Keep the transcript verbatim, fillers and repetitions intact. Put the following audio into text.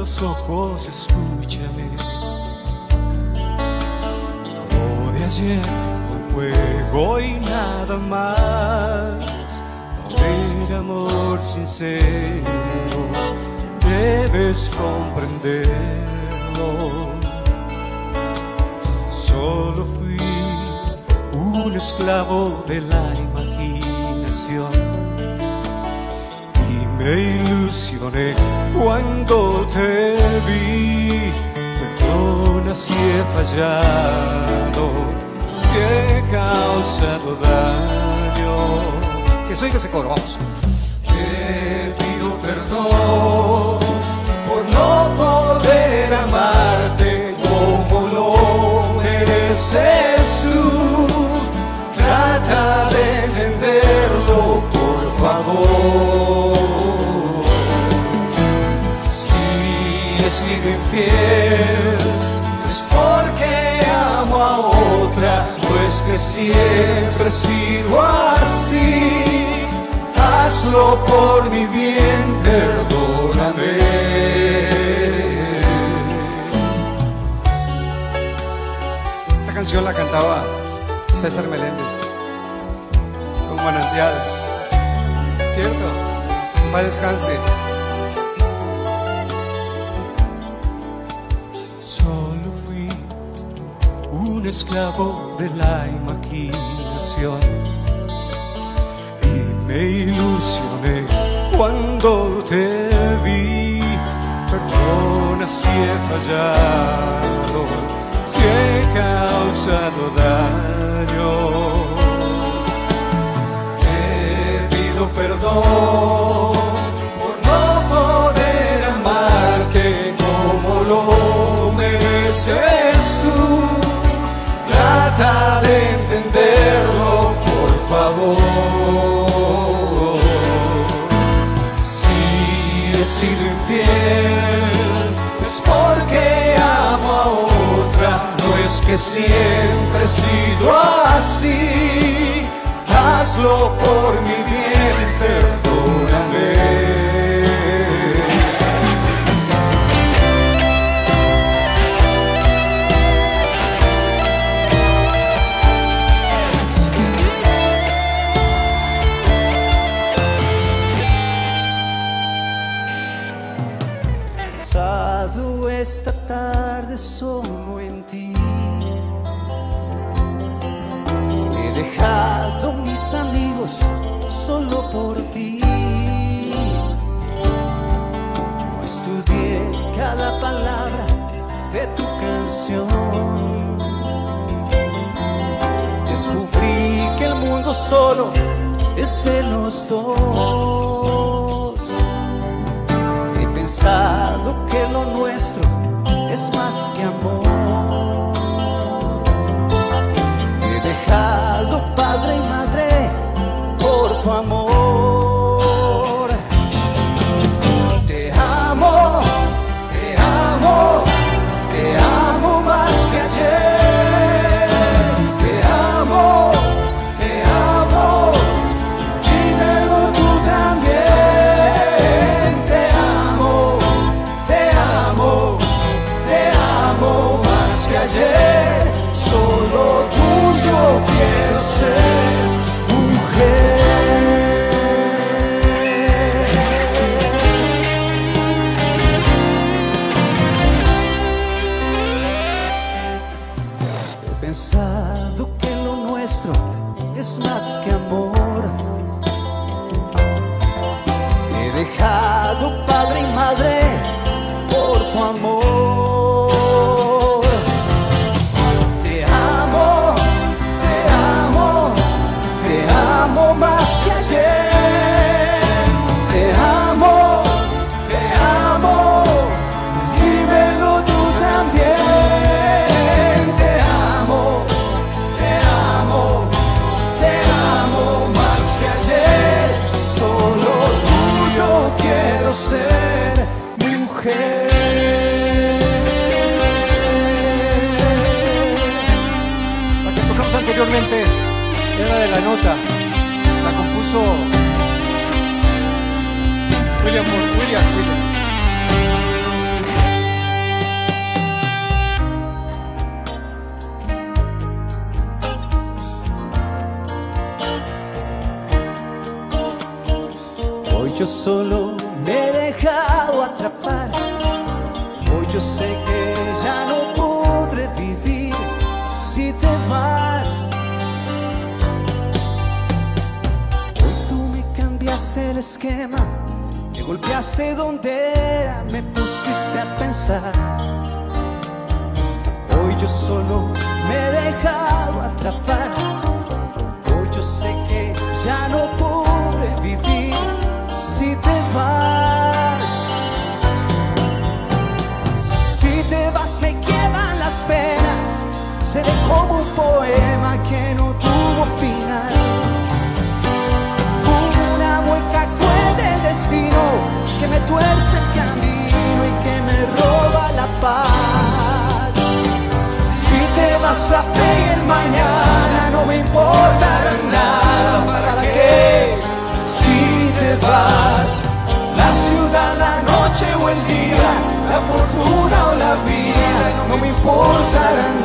los ojos, escúchame. Lo de ayer fue juego y nada más. No era amor sincero, debes comprenderlo. Solo fui un esclavo de la imaginación y me ilusioné cuando te vi. Perdona si he fallado, si he causado daño. Que soy que se cobra, vamos. Te pido perdón por no poder amarte como lo mereces tú. Trata de entenderlo, por favor. Si he sido infiel es porque amo a otra, no es que siempre he sido así. Hazlo por mi bien, perdóname. Esta canción la cantaba César Meléndez con Manantial, ¿cierto? Paz descanse. Solo fui un esclavo de la imaginación y me ilusioné cuando te vi. Perdona si he fallado, si he causado daño. Te pido perdón por no poder amarte como lo mereces tú. Trata de entenderlo, por favor. Si he sido infiel es porque amo a otra, no es que siempre he sido así. Hazlo por mi bien, perdóname. Esta tarde solo en ti he dejado mis amigos solo por ti. No estudié cada palabra de tu canción. Descubrí que el mundo solo es de los dos. He pensado que lo nuestro es más que amor. He dejado padre y madre por tu amor. Te amo, te amo, te amo más que ayer. Te amo, te amo, dímelo tú también. Te amo, te amo, más que ayer, solo tuyo quiero ser, mujer. He pensado que lo nuestro es más que amor. He dejado padre y madre por tu amor. Más que ayer, te amo, te amo, dímelo tú también. Te amo, te amo, te amo más que ayer, solo tuyo quiero ser, mi mujer. La que tocamos anteriormente era de La Nota. La compuso William Moore, William, William. solo me he dejado atrapar. Hoy yo sé que ya no podré vivir si te vas. Hoy tú me cambiaste el esquema, me golpeaste donde era, me pusiste a pensar. Hoy yo solo me he dejado atrapar. Hoy yo sé que ya no podré vivir si te vas. Si te vas me quedan las penas, seré como un poema que no tuvo final. Una mueca cruel del destino que me tuerce el camino y que me roba la paz. Si te vas la fe y el mañana no me importará nada. ¿Para qué? Si te vas, la ciudad, la noche o el día, la fortuna o la vida, no me importará nada.